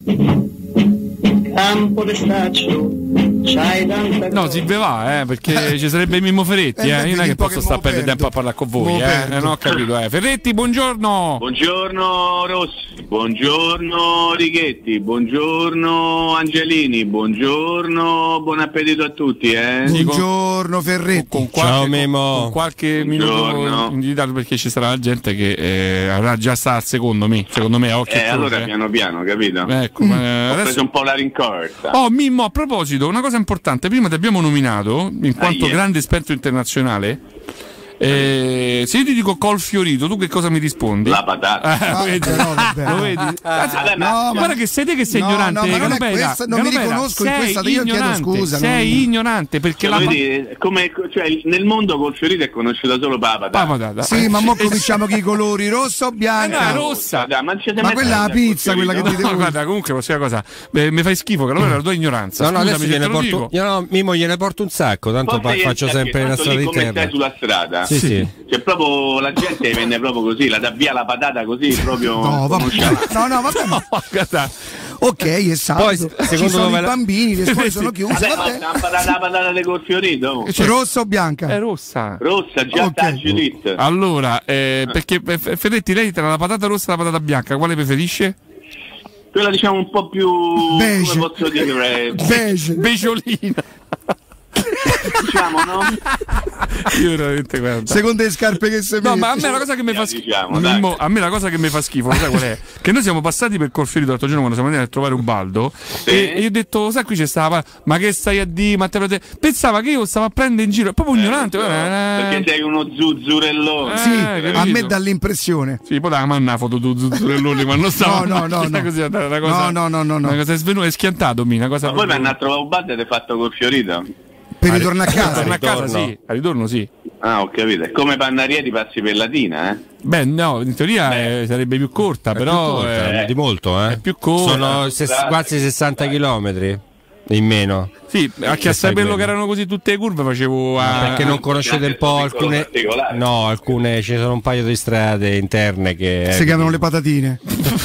Campo d'estaccio, c'hai tanta No, si va, perché ci sarebbe Mimmo Ferretti, io non è che posso stare a perdere tempo a parlare con voi, non ho capito, Ferretti, buongiorno. Buongiorno Rossi, buongiorno Righetti, buongiorno Angelini, buongiorno, buon appetito a tutti, Buongiorno Ferretti. Ciao Mimmo. Con qualche minuto in ritardo, perché ci sarà la gente che avrà già sta al secondo me a occhio e allora piano piano, capito? Ecco, ho preso un po' la rincorsa. Mimmo, a proposito, una cosa importante, prima ti abbiamo nominato in quanto grande esperto internazionale. Se io ti dico col fiorito, tu che cosa mi rispondi? La patata. Lo vedi? Guarda che sei te che sei ignorante. No, ma non è questa, non mi riconosco in questa, io chiedo scusa. Sei ignorante perché nel mondo col fiorito è conosciuta solo la patata. Sì, ma mo cominciamo con i colori, rossa o bianca? Rossa. Ma quella è la pizza, quella che dite voi. Guarda, comunque questa cosa mi fai schifo, che allora è la tua ignoranza. No, adesso Mimmo gliene porto un sacco, tanto faccio sempre una strada interna. Sulla strada. Sì. Cioè proprio la gente venne proprio così, la dà via la patata così proprio. vabbè. Ok, esatto. Poi ci sono i bambini, le scuole sono chiuse. La patata col fiorito. Rossa o bianca? È rossa. Rossa, già Judith. Allora, perché Ferretti, lei tra la patata rossa e la patata bianca, quale preferisce? Quella diciamo un po' più beige. Come posso dire? Beige. Beigiolina. Diciamo, no? Io veramente, guarda. Secondo le scarpe che si No, ma a me la cosa che mi fa schifo, a me la cosa che mi fa schifo, sai qual è? Che noi siamo passati per Colfiorito l'altro giorno quando siamo andati a trovare un baldo, e io ho detto, sai, qui c'è stava, ma che stai a dire? Pensava che io stavo a prendere in giro, è proprio ignorante. Perché sei uno zuzzurellone. Sì, a me dà l'impressione. Sì, poi da manna foto tu zuzzurellone, ma non stavo. No. Così, una cosa, una cosa è svenuta, è schiantato, una cosa. Ma poi mi hanno a trovare un baldo ed è fatto Colfiorito. Per ritornare a casa? A casa sì, a ritorno sì. Ah, ho capito. È come Pannarieri passi per Latina, Beh, no, in teoria sarebbe più corta, però di molto, è più corta. Sono quasi 60 chilometri in meno. Sì, anche a saperlo che erano così tutte le curve facevo perché non conoscete un po' alcune. No, alcune ci sono un paio di strade interne che si chiamano le patatine.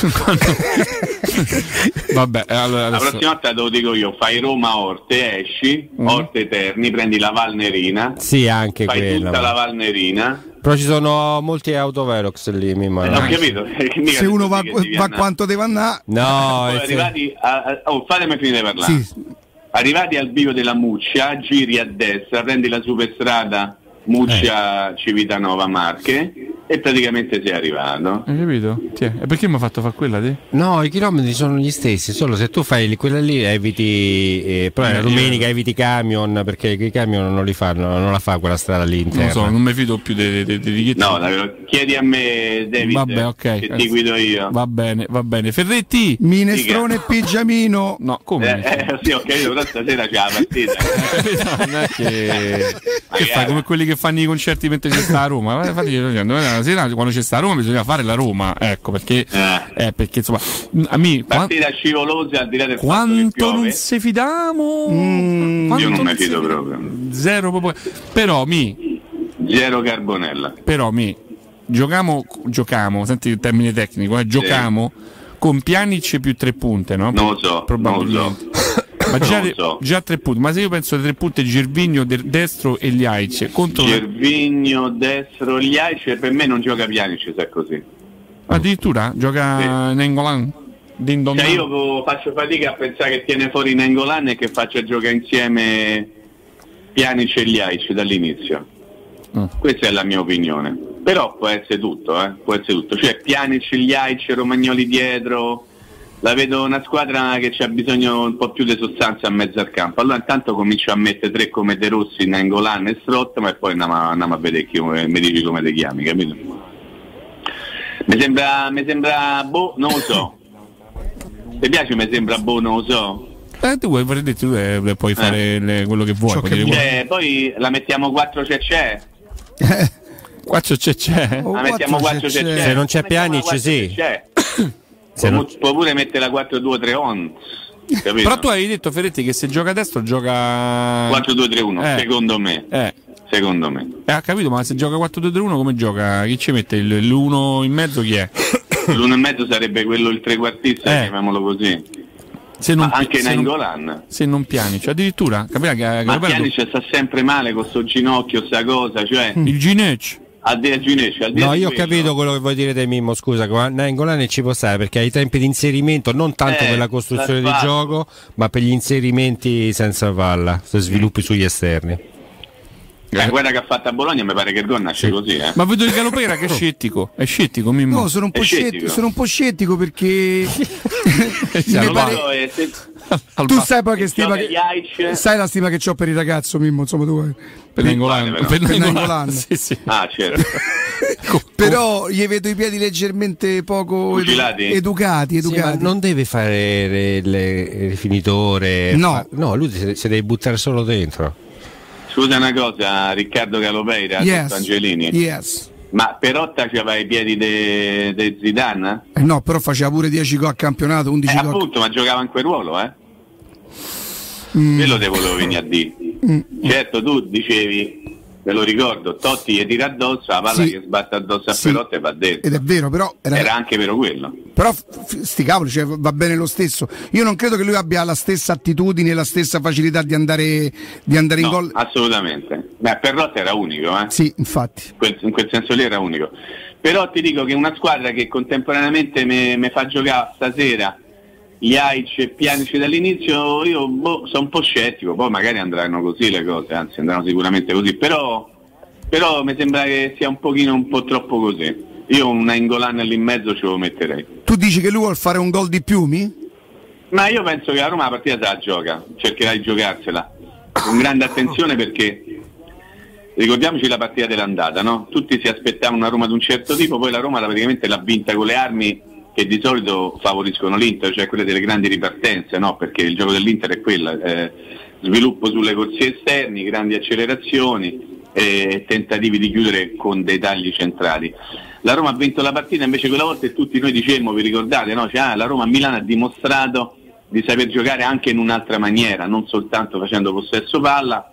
Vabbè, allora la prossima volta te lo dico io, fai Roma-Orte, esci, Orte Terni, prendi la Valnerina. Sì, anche fai quella. Tutta la Valnerina. Però ci sono molti autovelox lì, mi immagino. Ho capito. Se uno va quanto deve andare. No, arrivati fatemi finire di parlare. Sì. Arrivati al bivio della Muccia, giri a destra, prendi la superstrada Muccia Civitanova Marche e praticamente sei arrivato. Hai capito? E perché mi ha fatto fare quella te? No, i chilometri sono gli stessi, solo se tu fai quella lì eviti però la domenica eviti camion, perché i camion non li fanno, non la fa quella strada lì interna. Non mi fido più dei Righetti. No, chiedi a me, David. Vabbè, ok. Che ti guido io. Va bene. Ferretti. Minestrone e pigiamino. No, come? Sì, ho capito, però stasera c'è la partita. Non è che fai come quelli che fanno i concerti mentre c'è sta a Roma. La sera quando c'è sta a Roma bisogna fare la Roma, ecco perché insomma a me partita scivolosa al di là del quanto non si fidamo, io non mi fido proprio, zero proprio, però zero Carbonella, però giochiamo, senti il termine tecnico, giocamo con Pjanic più 3 punte, no? Non lo so, probabilmente. Ma già 3 punti, ma se io penso a 3 punti Gervinho destro e Ljajic contro Gervinho destro Ljajic, per me non gioca Pjanic se è così. Addirittura gioca Nainggolan. Cioè io faccio fatica a pensare che tiene fuori Nainggolan e che faccia giocare insieme Pjanic e Ljajic dall'inizio. Questa è la mia opinione. Però può essere tutto, cioè Pjanic, Ljajic, Romagnoli dietro. La vedo una squadra che c'ha bisogno un po' più di sostanza a mezzo al campo. Allora intanto comincio a mettere 3 come De Rossi, Nainggolan e Strottman e poi andiamo a vedere mi dici come ti chiami, capito? Mi sembra non lo so. Ti piace mi sembra non lo so? Tu puoi fare quello che vuoi. Poi la mettiamo 4 c'è. 4 c'è. La mettiamo 4 c'è. Se non c'è Pjanic sì. Può pure mettere la 4-2-3 on. Capito? Però tu avevi detto Ferretti che se gioca a destra gioca 4-2-3-1 secondo me. Secondo me. Ha capito, ma se gioca 4-2-3-1 come gioca? Chi ci mette? L'1 in mezzo chi è? L'1 in mezzo sarebbe quello il trequartista, chiamiamolo così. anche Nainggolan. Se non Pjanic, addirittura ma Pjanic sta sempre male con sto ginocchio, sta cosa, cioè il Ginec. No, io ho capito quello che vuoi dire te, Mimmo, scusa, Nainggolan ci può stare perché ai tempi di inserimento, non tanto per la costruzione di gioco, ma per gli inserimenti senza palla, se sviluppi sugli esterni. Guarda che ha fatto a Bologna, mi pare che il gol nasce così. Ma vedo il Galopera che è scettico, Mimmo. No, sono un po' scettico perché mi pare... Tu sai poi che stima sai la stima che c'ho per il ragazzo, Mimmo, insomma tu per Nainggolan. Sì. Ah, certo. Però gli vedo i piedi leggermente poco educati. Sì, ma non deve fare il finitore. No, lui si deve buttare solo dentro. Scusa una cosa, Riccardo Galopera, Angelini. Yes. Ma Perotta aveva i piedi de Zidane? No, però faceva pure 10 gol a campionato, 11 gol. Appunto, ma giocava in quel ruolo, Quello te volevo venire a dire. Certo, tu dicevi, ve lo ricordo, Totti gli tira addosso, la palla che sbatte addosso a Perotta e va dentro. Ed è vero, però era anche vero quello. Però sti cavoli, cioè, va bene lo stesso. Io non credo che lui abbia la stessa attitudine, la stessa facilità di andare in gol. Assolutamente. Beh, Perotta era unico, Sì, infatti. In quel senso lì era unico. Però ti dico che una squadra che contemporaneamente mi fa giocare stasera Ljajic e Pjanic dall'inizio, io sono un po' scettico, poi magari andranno così le cose, anzi andranno sicuramente così, però mi sembra che sia un po' troppo così. Io un Nainggolan lì in mezzo ce lo metterei. Tu dici che lui vuol fare un gol di più, Ma io penso che la Roma la partita se la gioca, cercherà di giocarsela con grande attenzione, perché ricordiamoci la partita dell'andata, no? Tutti si aspettavano una Roma di un certo tipo, poi la Roma praticamente l'ha vinta con le armi che di solito favoriscono l'Inter, cioè quelle delle grandi ripartenze, no? Perché il gioco dell'Inter è quella, sviluppo sulle corsie esterni, grandi accelerazioni e tentativi di chiudere con dei tagli centrali. La Roma ha vinto la partita invece quella volta e tutti noi dicemmo, vi ricordate, no? Cioè, la Roma a Milano ha dimostrato di saper giocare anche in un'altra maniera, non soltanto facendo possesso palla,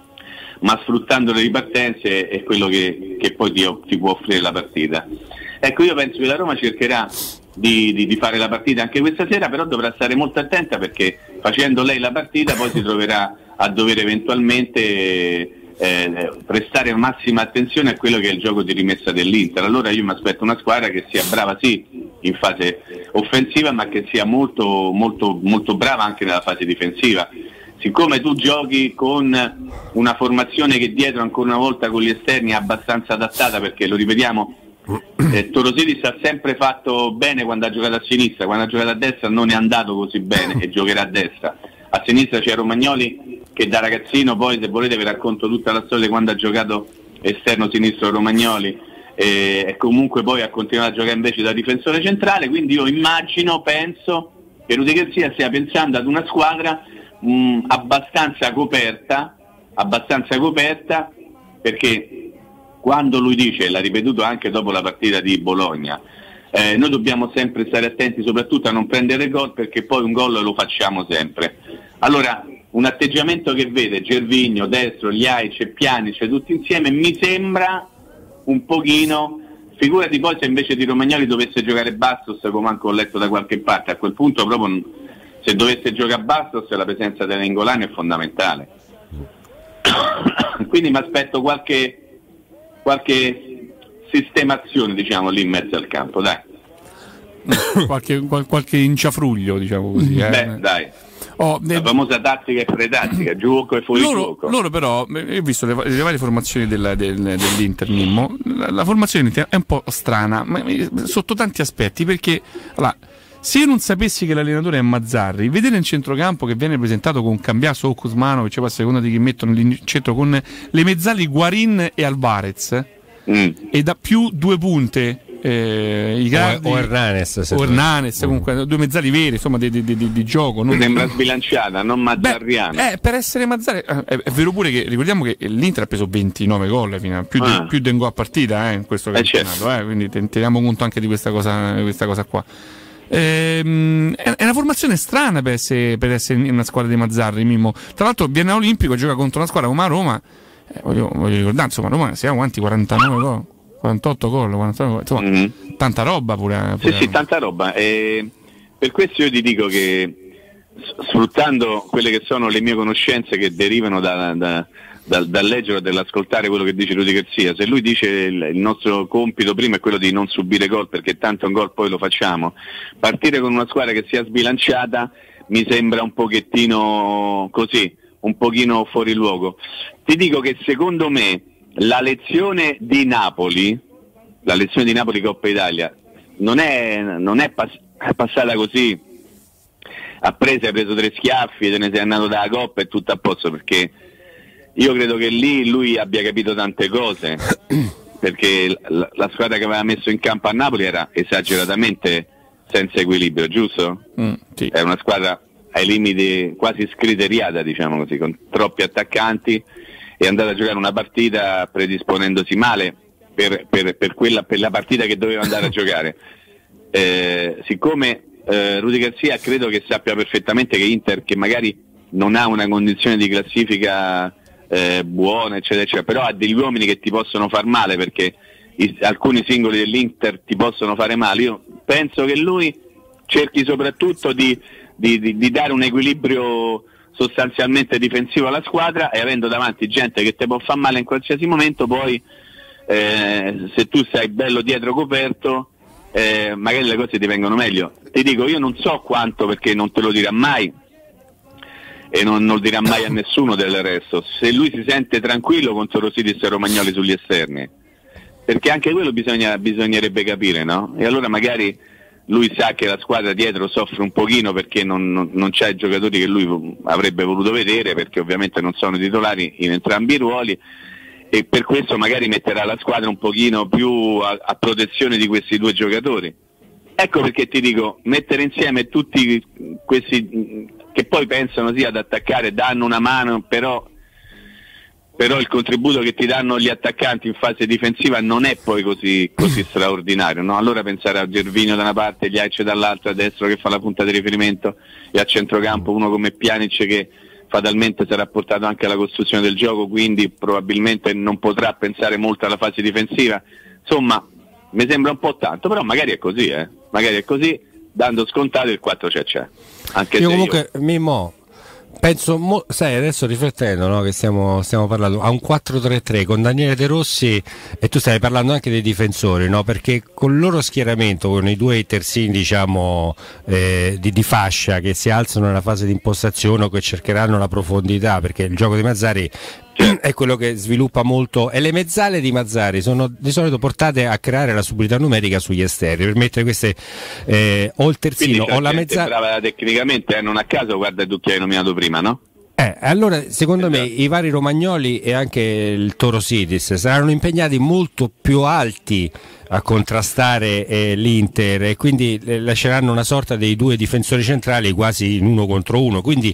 ma sfruttando le ripartenze e quello che poi ti può offrire la partita. Ecco, io penso che la Roma cercherà di fare la partita anche questa sera, però dovrà stare molto attenta, perché facendo lei la partita poi si troverà a dover eventualmente prestare massima attenzione a quello che è il gioco di rimessa dell'Inter. Allora io mi aspetto una squadra che sia brava sì in fase offensiva, ma che sia molto, molto, molto brava anche nella fase difensiva. Siccome tu giochi con una formazione che dietro ancora una volta con gli esterni è abbastanza adattata, perché lo ripetiamo, Torosidis ha sempre fatto bene quando ha giocato a sinistra, quando ha giocato a destra non è andato così bene e giocherà a destra. A sinistra c'è Romagnoli che da ragazzino, poi se volete vi racconto tutta la storia di quando ha giocato esterno sinistro Romagnoli e comunque poi ha continuato a giocare invece da difensore centrale, quindi io penso che Rudy Garcia stia pensando ad una squadra abbastanza coperta, perché quando lui dice, l'ha ripetuto anche dopo la partita di Bologna, noi dobbiamo sempre stare attenti soprattutto a non prendere gol, perché poi un gol lo facciamo sempre. Allora un atteggiamento che vede Gervinho, Destro, Ljajic e Pjanic tutti insieme mi sembra un pochino, figurati poi se invece di Romagnoli dovesse giocare Bastos, come anche ho letto da qualche parte, a quel punto proprio se dovesse giocare Bastos la presenza di Nainggolan è fondamentale. Quindi mi aspetto qualche sistemazione, diciamo, lì in mezzo al campo, dai. qualche inciafruglio, diciamo così. Beh, dai. La famosa tattica e pretattica, gioco e fuori gioco. Loro però, io ho visto le varie formazioni dell'Inter, Mimmo. La formazione dell'Inter è un po' strana, ma sotto tanti aspetti, perché allora, se io non sapessi che l'allenatore è Mazzarri, vedere in centrocampo che viene presentato con Cambiaso o Kuzmanovic, poi a seconda di chi mettono in centro, con le mezzali Guarin e Alvarez e da più due punte Icardi, o Hernanes, comunque due mezzali veri, insomma, di gioco. Mi sembra sbilanciata, non mazzarriana. Per essere Mazzarri è vero pure che ricordiamo che l'Inter ha preso 29 gol fino a più di un gol a partita in questo campionato, certo. Quindi teniamo conto anche di questa cosa qua. È una formazione strana per essere una squadra di Mazzarri, Mimmo. Tra l'altro viene all'Olimpico, gioca contro una squadra come la Roma. Voglio ricordare, insomma, Roma siamo quanti? 49 gol, 48 gol, 49 gol, insomma, tanta roba pure. Sì, tanta roba. Per questo io ti dico che sfruttando quelle che sono le mie conoscenze che derivano dal leggere o dall'ascoltare quello che dice Rudy Garcia, se lui dice il nostro compito prima è quello di non subire gol perché tanto un gol poi lo facciamo, partire con una squadra che sia sbilanciata mi sembra un pochettino così, un pochino fuori luogo. Ti dico che secondo me la lezione di Napoli Coppa Italia non è passata così, hai preso 3 schiaffi, te ne sei andato dalla Coppa e tutto a posto, perché io credo che lì lui abbia capito tante cose, perché la squadra che aveva messo in campo a Napoli era esageratamente senza equilibrio, giusto? Sì. È una squadra ai limiti quasi scriteriata, diciamo così, con troppi attaccanti, e è andata a giocare una partita predisponendosi male per la partita che doveva andare a giocare. Siccome Rudy Garcia credo che sappia perfettamente che Inter, che magari non ha una condizione di classifica buona, eccetera, eccetera, però ha degli uomini che ti possono far male, perché alcuni singoli dell'Inter ti possono fare male. Io penso che lui cerchi soprattutto di dare un equilibrio sostanzialmente difensivo alla squadra, e avendo davanti gente che ti può far male in qualsiasi momento, poi se tu sei bello dietro coperto, magari le cose ti vengono meglio. Ti dico, io non so quanto, perché non te lo dirà mai e non lo dirà mai a nessuno del resto, se lui si sente tranquillo con Sorosidis e Romagnoli sugli esterni, perché anche quello bisognerebbe capire, no? E allora magari lui sa che la squadra dietro soffre un pochino perché non c'ha i giocatori che lui avrebbe voluto vedere, perché ovviamente non sono titolari in entrambi i ruoli, e per questo magari metterà la squadra un pochino più a protezione di questi 2 giocatori. Ecco perché ti dico, mettere insieme tutti questi che poi pensano sì ad attaccare, danno una mano, però il contributo che ti danno gli attaccanti in fase difensiva non è poi così straordinario, no? Allora pensare a Gervinho da una parte, Gliaic dall'altra, a destro che fa la punta di riferimento, e a centrocampo uno come Pjanic che fatalmente sarà portato anche alla costruzione del gioco, quindi probabilmente non potrà pensare molto alla fase difensiva. Insomma, mi sembra un po' tanto, però magari è così, magari è così, dando scontato il 4 c'è. Anche io comunque, Mimmo, penso, sai, adesso riflettendo, no, che stiamo parlando a un 4-3-3 con Daniele De Rossi, e tu stai parlando anche dei difensori, no? Perché con il loro schieramento, con i 2 terzini, diciamo, di fascia, che si alzano nella fase di impostazione o che cercheranno la profondità, perché il gioco di Mazzarri è quello che sviluppa molto, e le mezzale di Mazzarri sono di solito portate a creare la superiorità numerica sugli esterni, per mettere queste o il terzino o la mezzala brava tecnicamente, non a caso guarda tu che hai nominato prima, no? Allora secondo me i vari Romagnoli e anche il Sorosidis saranno impegnati molto più alti a contrastare l'Inter, e quindi lasceranno una sorta dei 2 difensori centrali quasi in 1 contro 1, quindi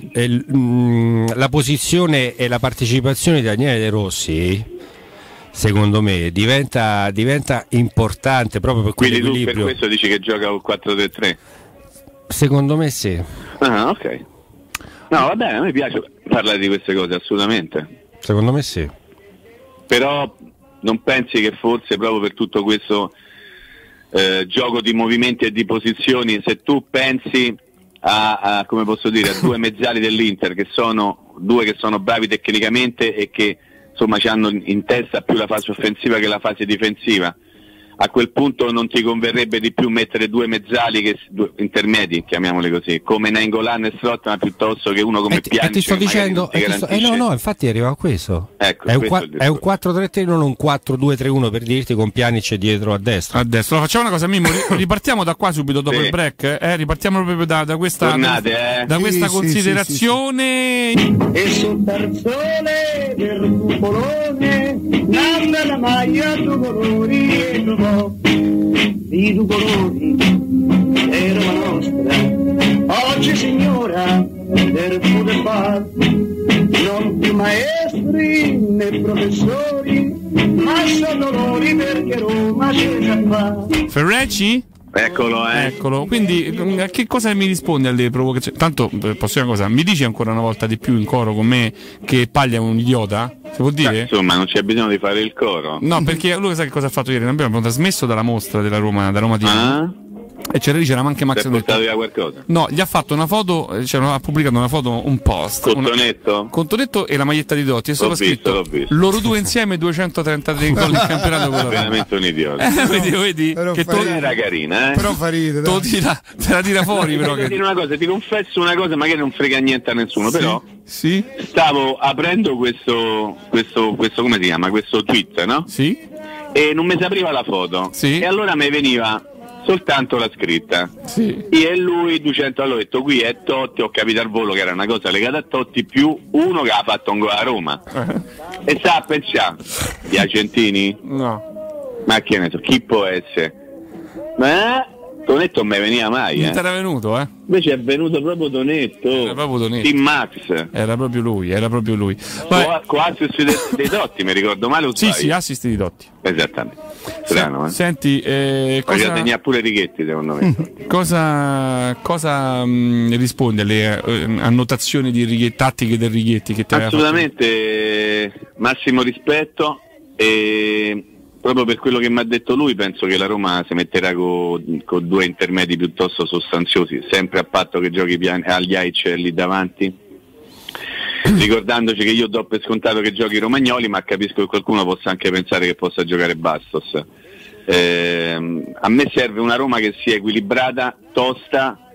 la posizione e la partecipazione di Daniele De Rossi secondo me diventa importante proprio per quell'equilibrio. Quindi tu per questo dici che gioca col 4-3-3? Secondo me sì. Ah, ok. No, va bene, a me piace parlare di queste cose, assolutamente. Secondo me sì. Però non pensi che forse proprio per tutto questo gioco di movimenti e di posizioni, se tu pensi a come posso dire, a 2 mezzali dell'Inter che sono 2 che sono bravi tecnicamente e che insomma ci hanno in testa più la fase offensiva che la fase difensiva, a quel punto non ti converrebbe di più mettere 2 mezzali intermedi, chiamiamoli così, come Nainggolan e Strootman, piuttosto che uno come Pjanic. Ti sto dicendo, no, infatti arriva a questo. Ecco, è un 4-3-3, non un 4-2-3-1, per dirti, con Pjanic dietro a destra. Facciamo una cosa, Mimmo, ripartiamo da qua subito dopo il break, ripartiamo proprio da questa, da questa considerazione. E sul tarzone del cupolone nanda la maglia tu colori e trovò di tu colori è Roma nostra oggi signora del poter far non più maestri né professori ma sono dolori perché Roma c'è già qua. Ferrecci? Eccolo. Quindi a che cosa mi rispondi alle provocazioni? Tanto posso dire una cosa, mi dici ancora una volta di più in coro con me che Paglia è un idiota? Si può dire? Insomma, non c'è bisogno di fare il coro. No, perché lui sa che cosa ha fatto ieri? Abbiamo trasmesso dalla mostra della Roma, da Roma TV. E c'era anche Max. Si è portato via qualcosa? No, gli ha fatto una foto, ha pubblicato una foto, un post. Con Tonetto e la maglietta di Dotti. E sopra scritto loro due insieme 233 gol in campionato. Veramente un idiota. Vedi? Che era carina, Però fa ridere. Te la tira fuori, però. Dire una cosa, ti confesso una cosa, magari non frega niente a nessuno, però. Sì. Stavo aprendo questo come si chiama? Questo tweet, no? Sì. E non mi si apriva la foto. Sì. E allora mi veniva soltanto la scritta. Sì. Io e lui 200, allora ho detto qui è Totti, ho capito al volo che era una cosa legata a Totti più uno che ha fatto un gol a Roma. E sta a pensare gli Argentini? No. Ma che ne so, chi può essere? Ma Tonetto non mi veniva mai. Non era venuto, Invece è venuto proprio Tonetto. Era proprio Tonetto. Team Max. Era proprio lui. Con assist dei Totti, mi ricordo male o sì, assist di Totti. Esattamente. Strano, Senti, cosa segna pure Righetti, secondo me. Cosa risponde alle annotazioni di Righetti, tattiche del Righetti che ti assolutamente massimo rispetto, e proprio per quello che mi ha detto lui penso che la Roma si metterà con due intermedi piuttosto sostanziosi, sempre a patto che giochi agli Aic lì davanti, ricordandoci che io do per scontato che giochi Romagnoli, ma capisco che qualcuno possa anche pensare che possa giocare Bastos. A me serve una Roma che sia equilibrata, tosta,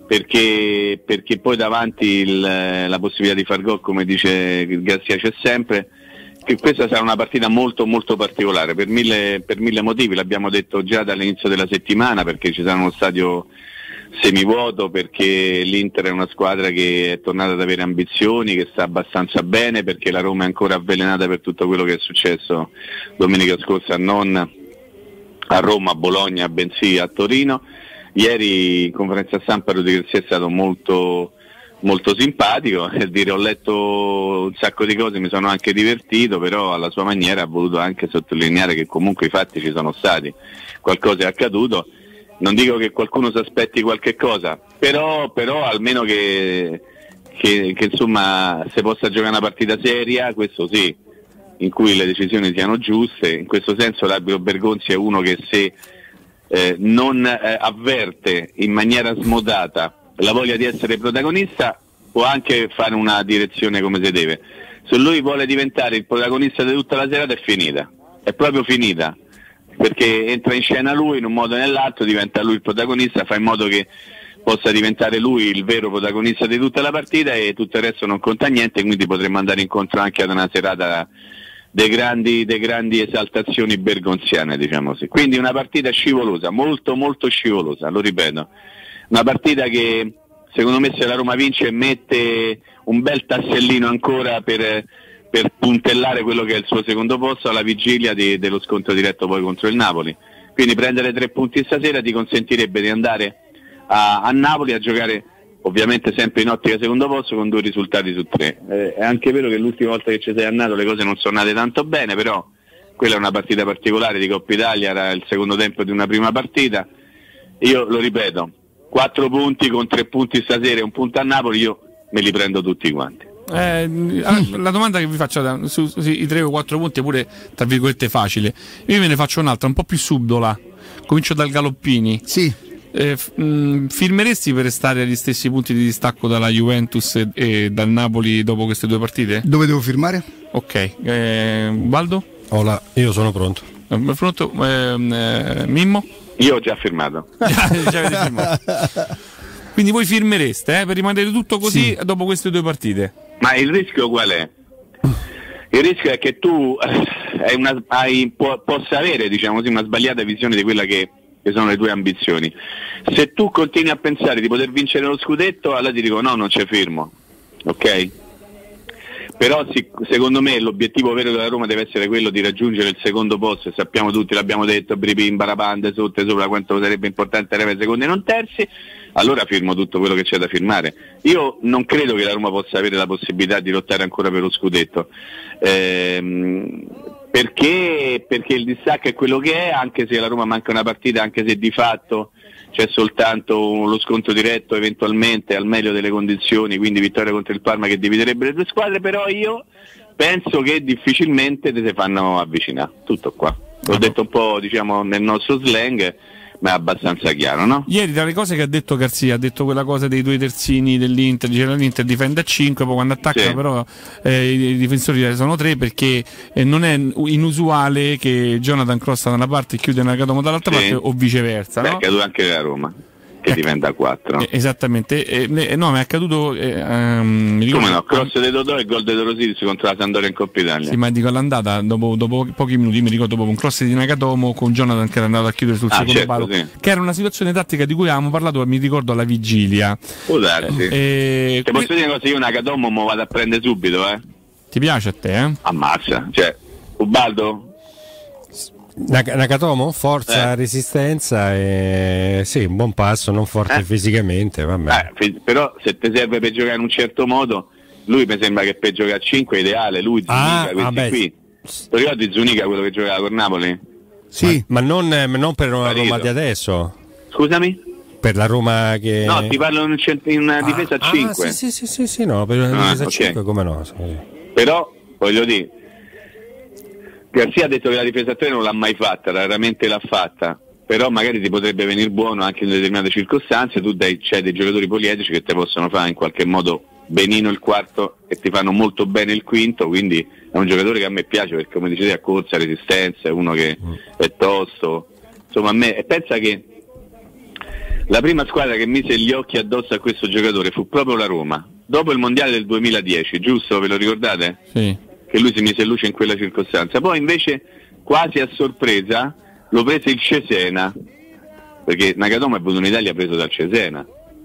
perché poi davanti la possibilità di far gol, come dice Garzia, c'è sempre. Che questa sarà una partita molto molto particolare per mille motivi, l'abbiamo detto già dall'inizio della settimana, perché ci sarà uno stadio semivuoto, perché l'Inter è una squadra che è tornata ad avere ambizioni, che sta abbastanza bene, perché la Roma è ancora avvelenata per tutto quello che è successo domenica scorsa, non a Roma, a Bologna, bensì a Torino. Ieri in conferenza stampa Rudy Garcia è stato molto molto simpatico, e dire ho letto un sacco di cose, mi sono anche divertito, però alla sua maniera ha voluto anche sottolineare che comunque i fatti ci sono stati, qualcosa è accaduto. Non dico che qualcuno si aspetti qualche cosa, però almeno che insomma se possa giocare una partita seria, questo sì, in cui le decisioni siano giuste. In questo senso l'arbitro Bergonzi è uno che se non avverte in maniera smodata la voglia di essere protagonista, può anche fare una direzione come si deve. Se lui vuole diventare il protagonista di tutta la serata è finita, è proprio finita, perché entra in scena lui in un modo o nell'altro, diventa lui il protagonista, fa in modo che possa diventare lui il vero protagonista di tutta la partita e tutto il resto non conta niente, quindi potremmo andare incontro anche ad una serata dei grandi esaltazioni bergonziane, diciamo così. Quindi una partita scivolosa, molto molto scivolosa, lo ripeto. Una partita che secondo me se la Roma vince mette un bel tassellino ancora per puntellare quello che è il suo secondo posto alla vigilia dello scontro diretto poi contro il Napoli. Quindi prendere 3 punti stasera ti consentirebbe di andare a Napoli a giocare ovviamente sempre in ottica secondo posto con 2 risultati su 3. È anche vero che l'ultima volta che ci sei andato le cose non sono andate tanto bene, però quella è una partita particolare di Coppa Italia, era il secondo tempo di una prima partita. Io lo ripeto, 4 punti con 3 punti stasera e 1 punto a Napoli, io me li prendo tutti quanti. La domanda che vi faccio i 3 o 4 punti è pure tra virgolette facile. Io ve ne faccio un'altra un po' più subdola. Comincio dal Galoppini. Sì. Firmeresti per restare agli stessi punti di distacco dalla Juventus e dal Napoli dopo queste 2 partite? Dove devo firmare? Ok. Baldo? Hola, io sono pronto. Pronto? Mimmo? Io ho già firmato. Già avete firmato. Quindi voi firmereste per rimanere tutto così dopo queste 2 partite? Ma il rischio qual è? Il rischio è che tu possa avere, diciamo così, una sbagliata visione di quella che sono le tue ambizioni. Se tu continui a pensare di poter vincere lo scudetto, allora ti dico no, non c'è firmo, ok? Però secondo me l'obiettivo vero della Roma deve essere quello di raggiungere il secondo posto, e sappiamo tutti, l'abbiamo detto, Bripin, Barapande, sotto e sopra, quanto sarebbe importante avere secondi e non terzi. Allora firmo tutto quello che c'è da firmare. Io non credo che la Roma possa avere la possibilità di lottare ancora per lo scudetto, perché il distacco è quello che è, anche se la Roma manca una partita, anche se di fatto c'è soltanto lo scontro diretto eventualmente al meglio delle condizioni, quindi vittoria contro il Parma che dividerebbe le 2 squadre, però io penso che difficilmente si fanno avvicinare, tutto qua. L'ho detto un po', diciamo, nel nostro slang, ma è abbastanza chiaro, no? Ieri tra le cose che ha detto Garzia, ha detto quella cosa dei 2 terzini dell'Inter, dice l'Inter difende a 5, poi quando attacca però i difensori sono 3 perché non è inusuale che Jonathan crossa da una parte e chiude Nagatomo dall'altra parte o viceversa. Beh, no? È accaduto anche nella Roma, che diventa 4. Esattamente, no, ma è accaduto. Come no? Cross dei Dodò e gol dei Dorosidis contro la Sampdoria in Coppa Italia. Sì, ma dico all'andata, dopo pochi minuti, mi ricordo dopo un cross di Nagatomo con Jonathan che era andato a chiudere sul secondo palo, che era una situazione tattica di cui avevamo parlato, mi ricordo alla vigilia. Può darsi. Te posso dire una cosa, io Nagatomo me vado a prendere subito, Ti piace a te, Ammazza, cioè, Ubaldo? Nagatomo, forza, resistenza e sì, un buon passo, non forte fisicamente, vabbè. Però se ti serve per giocare in un certo modo, lui mi sembra che per giocare a 5 è ideale, lui Zuniga, qui. Ti ricordi Zuniga, quello che giocava con Napoli? Sì, ma non per la Roma di adesso. Scusami? Per la Roma che... No, ti parlo in una difesa a 5. Sì, no, per una difesa a 5 come no. Però, voglio dire, Garzia ha detto che la difesa a 3 non l'ha mai fatta, raramente l'ha fatta, però magari ti potrebbe venire buono anche in determinate circostanze, c'hai dei giocatori poliedrici che ti possono fare in qualche modo benino il quarto e ti fanno molto bene il quinto, quindi è un giocatore che a me piace perché come dicevi ha corsa, resistenza, è uno che è tosto, insomma a me, e pensa che la prima squadra che mise gli occhi addosso a questo giocatore fu proprio la Roma, dopo il mondiale del 2010, giusto? Ve lo ricordate? Sì. Che lui si mise in luce in quella circostanza. Poi invece quasi a sorpresa lo prese il Cesena, perché Nagatomo è venuto in Italia preso dal Cesena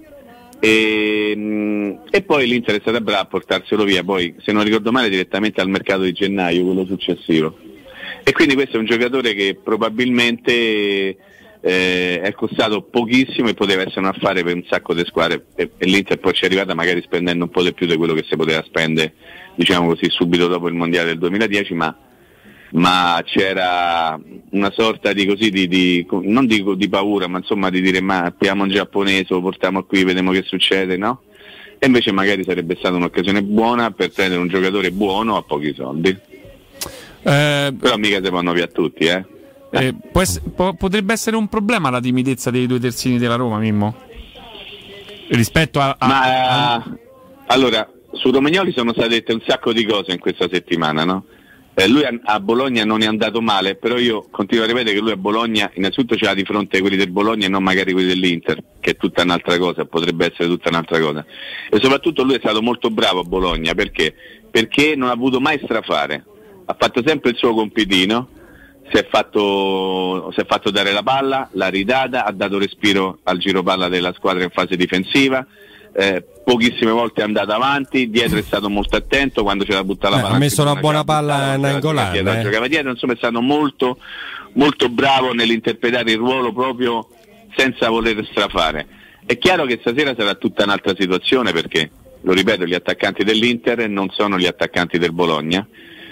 e poi l'Inter è stata brava a portarselo via, poi se non ricordo male direttamente al mercato di gennaio, quello successivo, e quindi questo è un giocatore che probabilmente è costato pochissimo e poteva essere un affare per un sacco di squadre e l'Inter poi ci è arrivata magari spendendo un po' di più di quello che si poteva spendere, diciamo così, subito dopo il mondiale del 2010, ma c'era una sorta di così non dico di paura, ma insomma di dire ma abbiamo un giapponese, lo portiamo qui, vediamo che succede, no? E invece magari sarebbe stata un'occasione buona per prendere un giocatore buono a pochi soldi. Però mica si vanno via tutti, potrebbe essere un problema la timidezza dei 2 terzini della Roma, Mimmo? Rispetto allora, su Romagnoli sono state dette un sacco di cose in questa settimana, no? Lui a Bologna non è andato male, però io continuo a ripetere che lui a Bologna innanzitutto c'era di fronte quelli del Bologna e non magari quelli dell'Inter, che è tutta un'altra cosa, potrebbe essere tutta un'altra cosa. E soprattutto lui è stato molto bravo a Bologna, perché non ha avuto mai strafare, ha fatto sempre il suo compitino, si è fatto dare la palla, l'ha ridata, ha dato respiro al giro palla della squadra in fase difensiva, pochissime volte è andato avanti, dietro è stato molto attento quando c'era buttata la palla. Ha messo una buona palla in Nainggolan. Giocava dietro, insomma è stato molto, molto bravo nell'interpretare il ruolo proprio senza voler strafare. È chiaro che stasera sarà tutta un'altra situazione perché, lo ripeto, gli attaccanti dell'Inter non sono gli attaccanti del Bologna.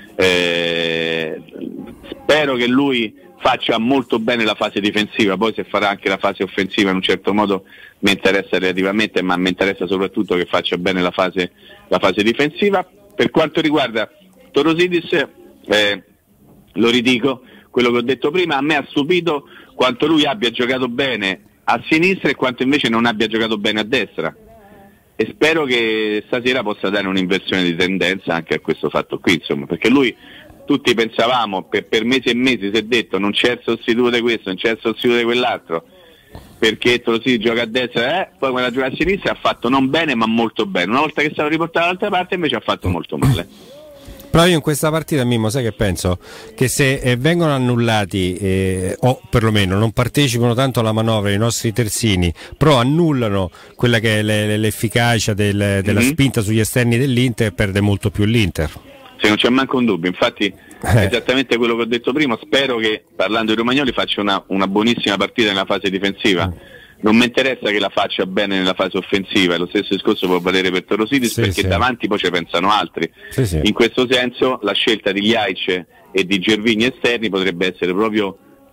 Spero che lui faccia molto bene la fase difensiva, poi se farà anche la fase offensiva in un certo modo mi interessa relativamente, ma mi interessa soprattutto che faccia bene la fase difensiva. Per quanto riguarda Dorosidis, lo ridico, quello che ho detto prima, a me ha stupito quanto lui abbia giocato bene a sinistra e quanto invece non abbia giocato bene a destra, e spero che stasera possa dare un'inversione di tendenza anche a questo fatto qui, insomma, perché lui, tutti pensavamo, per mesi e mesi si è detto non c'è il sostituto di questo, non c'è il sostituto di quell'altro, perché si gioca a destra, poi quando gioca a sinistra ha fatto non bene ma molto bene, una volta che è stato riportato dall'altra parte invece ha fatto molto male. Però io in questa partita, Mimmo, sai che penso? Che se vengono annullati o perlomeno non partecipano tanto alla manovra i nostri terzini, però annullano quella che è l'efficacia della spinta sugli esterni dell'Inter, perde molto più l'Inter. Sì, non c'è manco un dubbio, infatti è esattamente quello che ho detto prima, spero che parlando di Romagnoli faccia una buonissima partita nella fase difensiva. Non mi interessa che la faccia bene nella fase offensiva, lo stesso discorso può valere per Dorosidis, perché davanti poi ci pensano altri. In questo senso la scelta di Ljajic e di Gervinho esterni potrebbe essere proprio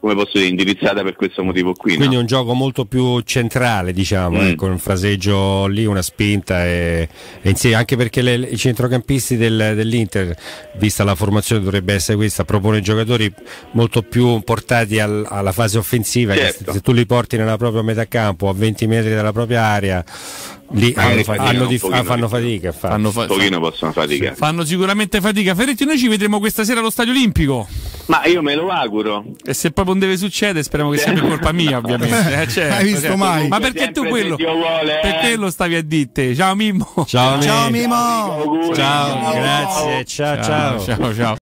come posso dire, indirizzata per questo motivo qui. Quindi no? Un gioco molto più centrale, diciamo, con un fraseggio lì, una spinta e insieme, anche perché i centrocampisti dell'Inter, vista la formazione dovrebbe essere questa, propone giocatori molto più portati alla fase offensiva, certo. Che se tu li porti nella propria metà campo a 20 metri dalla propria area lì fanno fatica. Un pochino possono faticare. Fanno sicuramente fatica. Ferretti, noi ci vedremo questa sera allo Stadio Olimpico. Ma io me lo auguro. E se poi non deve succedere, speriamo che sia per colpa mia, ovviamente. Certo, hai visto mai? Ma perché tu quello? Perché lo stavi a dite? Ciao Mimmo. Ciao Mimmo. Ciao, grazie. Ciao. Ciao.